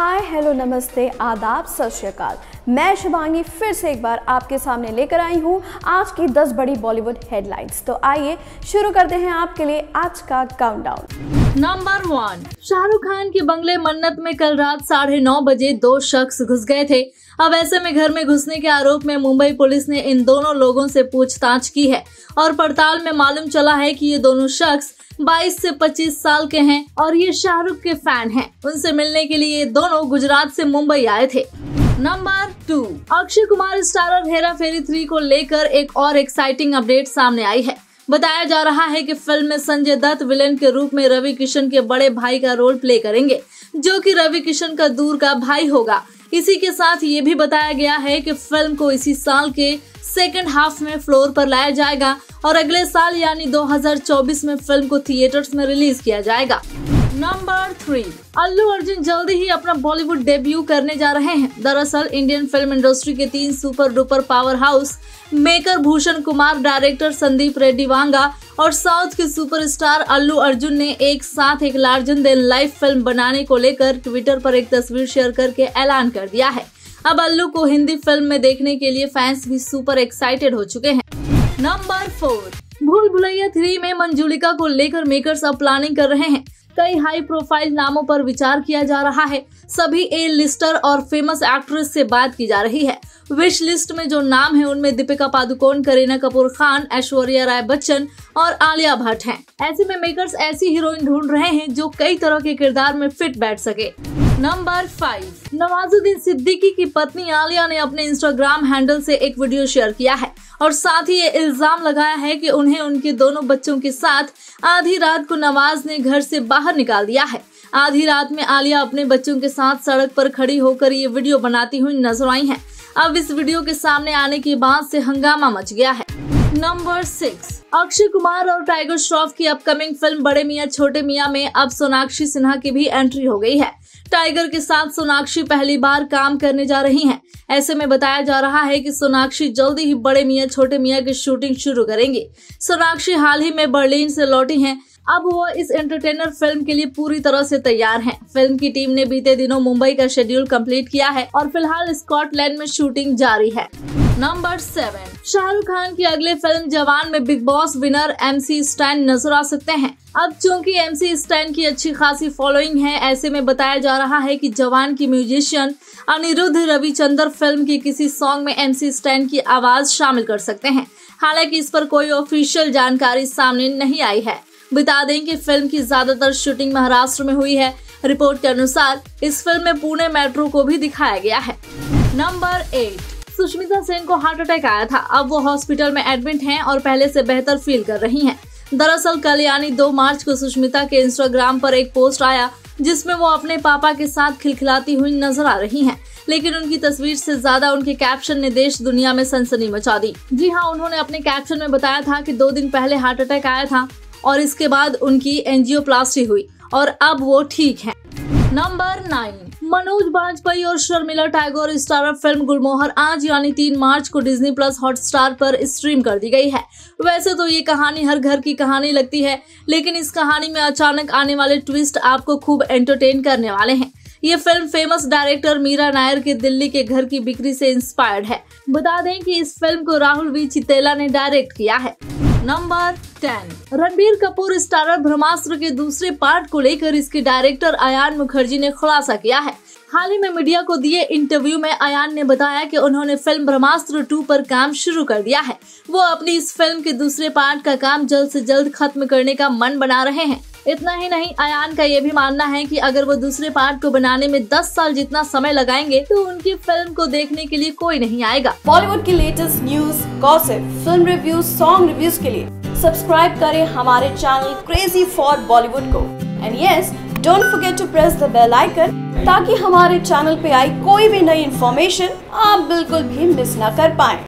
Hi hello नमस्ते आदाब सत श्री अकाल। मैं शिवांगी फिर से एक बार आपके सामने लेकर आई हूँ आज की 10 बड़ी बॉलीवुड हेडलाइंस। तो आइए शुरू करते हैं आपके लिए आज का काउंटडाउन। नंबर 1, शाहरुख खान के बंगले मन्नत में कल रात 9:30 बजे 2 शख्स घुस गए थे। अब ऐसे में घर में घुसने के आरोप में मुंबई पुलिस ने इन दोनों लोगों से पूछताछ की है और पड़ताल में मालूम चला है कि ये दोनों शख्स 22 से 25 साल के हैं और ये शाहरुख के फैन हैं। उनसे मिलने के लिए ये दोनों गुजरात से मुंबई आए थे। नंबर 2, अक्षय कुमार स्टारर हेरा फेरी 3 को लेकर एक और एक्साइटिंग अपडेट सामने आई है। बताया जा रहा है कि फिल्म में संजय दत्त विलेन के रूप में रवि किशन के बड़े भाई का रोल प्ले करेंगे, जो कि रवि किशन का दूर का भाई होगा। इसी के साथ ये भी बताया गया है कि फिल्म को इसी साल के सेकंड हाफ में फ्लोर पर लाया जाएगा और अगले साल यानी 2024 में फिल्म को थिएटर्स में रिलीज किया जाएगा। नंबर 3, अल्लू अर्जुन जल्दी ही अपना बॉलीवुड डेब्यू करने जा रहे हैं। दरअसल इंडियन फिल्म इंडस्ट्री के 3 super duper power house maker Bhushan Kumar, director Sandeep Reddy Vanga और साउथ के सुपरस्टार अल्लू अर्जुन ने एक साथ एक लार्जर देन लाइफ फिल्म बनाने को लेकर ट्विटर पर एक तस्वीर शेयर करके ऐलान कर दिया है। अब अल्लू को हिंदी फिल्म में देखने के लिए फैंस भी सुपर एक्साइटेड हो चुके हैं। नंबर 4, भूल भुलैया 3 में मंजुलिका को लेकर मेकर्स अब प्लानिंग कर रहे हैं। कई हाई प्रोफाइल नामों पर विचार किया जा रहा है। सभी ए लिस्टर और फेमस एक्ट्रेस से बात की जा रही है। विश लिस्ट में जो नाम है उनमें दीपिका पादुकोण, करीना कपूर खान, ऐश्वर्या राय बच्चन और आलिया भट्ट हैं। ऐसे में मेकर्स ऐसी हीरोइन ढूंढ रहे हैं जो कई तरह के किरदार में फिट बैठ सके। नंबर 5, नवाजुद्दीन सिद्दीकी की पत्नी आलिया ने अपने इंस्टाग्राम हैंडल से एक वीडियो शेयर किया है और साथ ही ये इल्जाम लगाया है कि उन्हें उनके दोनों बच्चों के साथ आधी रात को नवाज ने घर से बाहर निकाल दिया है। आधी रात में आलिया अपने बच्चों के साथ सड़क पर खड़ी होकर ये वीडियो बनाती हुई नजर आई है। अब इस वीडियो के सामने आने के बाद से हंगामा मच गया है। नंबर 6, अक्षय कुमार और टाइगर श्रॉफ की अपकमिंग फिल्म बड़े मियां छोटे मियां में अब सोनाक्षी सिन्हा की भी एंट्री हो गई है। टाइगर के साथ सोनाक्षी पहली बार काम करने जा रही हैं। ऐसे में बताया जा रहा है कि सोनाक्षी जल्दी ही बड़े मियां छोटे मियां की शूटिंग शुरू करेंगी। सोनाक्षी हाल ही में बर्लिन से लौटी हैं। अब वो इस एंटरटेनर फिल्म के लिए पूरी तरह से तैयार हैं। फिल्म की टीम ने बीते दिनों मुंबई का शेड्यूल कंप्लीट किया है और फिलहाल स्कॉटलैंड में शूटिंग जारी है। नंबर 7, शाहरुख खान की अगले फिल्म जवान में Bigg Boss winner MC Stan नजर आ सकते हैं। अब चूंकि MC स्टैन की अच्छी खासी फॉलोइंग है, ऐसे में बताया जा रहा है कि जवान की म्यूजिशियन अनिरुद्ध रविचंद्र फिल्म की किसी सॉन्ग में MC स्टैन की आवाज शामिल कर सकते हैं। हालांकि इस पर कोई ऑफिशियल जानकारी सामने नहीं आई है। बता दें कि फिल्म की ज्यादातर शूटिंग महाराष्ट्र में हुई है। रिपोर्ट के अनुसार इस फिल्म में पुणे मेट्रो को भी दिखाया गया है। नंबर 8, सुष्मिता सेन को हार्ट अटैक आया था। अब वो हॉस्पिटल में एडमिट हैं और पहले से बेहतर फील कर रही हैं। दरअसल कल यानी 2 मार्च को सुष्मिता के इंस्टाग्राम पर एक पोस्ट आया जिसमें वो अपने पापा के साथ खिलखिलाती हुई नजर आ रही हैं। लेकिन उनकी तस्वीर से ज्यादा उनके कैप्शन ने देश दुनिया में सनसनी मचा दी। जी हाँ, उन्होंने अपने कैप्शन में बताया था कि 2 दिन पहले हार्ट अटैक आया था और इसके बाद उनकी एंजियोप्लास्टी हुई और अब वो ठीक हैं। नंबर 9, मनोज बाजपेयी और शर्मिला टैगोर स्टारर फिल्म गुलमोहर आज यानी 3 मार्च को डिज्नी प्लस हॉटस्टार पर स्ट्रीम कर दी गई है। वैसे तो ये कहानी हर घर की कहानी लगती है, लेकिन इस कहानी में अचानक आने वाले ट्विस्ट आपको खूब एंटरटेन करने वाले हैं। ये film famous director Meera Nair के दिल्ली के घर की बिक्री से इंस्पायर्ड है। बता दें कि इस फिल्म को राहुल वी चितेला ने डायरेक्ट किया है। नंबर 10, रणबीर कपूर स्टारर ब्रह्मास्त्र के दूसरे पार्ट को लेकर इसके डायरेक्टर अयान मुखर्जी ने खुलासा किया है। हाल ही में मीडिया को दिए इंटरव्यू में अयान ने बताया कि उन्होंने फिल्म ब्रह्मास्त्र 2 पर काम शुरू कर दिया है। वो अपनी इस फिल्म के दूसरे पार्ट का काम जल्द से जल्द खत्म करने का मन बना रहे हैं। इतना ही नहीं, अयान का ये भी मानना है कि अगर वो दूसरे पार्ट को बनाने में 10 साल जितना समय लगाएंगे तो उनकी फिल्म को देखने के लिए कोई नहीं आएगा। बॉलीवुड की latest news, gossip, film reviews, song reviews के लिए सब्सक्राइब करें हमारे चैनल क्रेजी फॉर बॉलीवुड को। And yes, don't forget to press the bell icon ताकि हमारे चैनल पे आई कोई भी नई इन्फॉर्मेशन आप बिल्कुल भी मिस ना कर पाएं।